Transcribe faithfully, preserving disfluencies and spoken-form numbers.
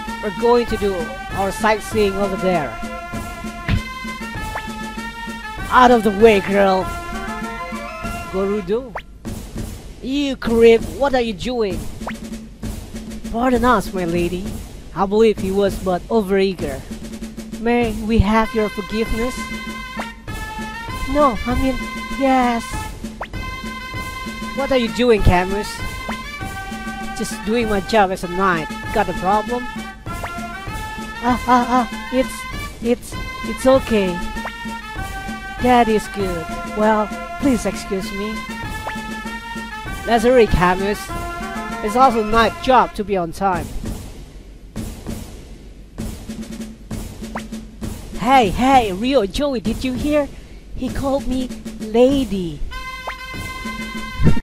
We're going to do our sightseeing over there. Out of the way, girl. Garudo. You creep, what are you doing? Pardon us, my lady. I believe he was but overeager. May we have your forgiveness? No, I mean, yes. What are you doing, Camus? Just doing my job as a knight. Got a problem? Ah, ah, ah, it's, it's, it's okay. That is good. Well, please excuse me. Let's hurry, Camus. It's also a night job to be on time. Hey, hey, Rio, Joey, did you hear? He called me lady.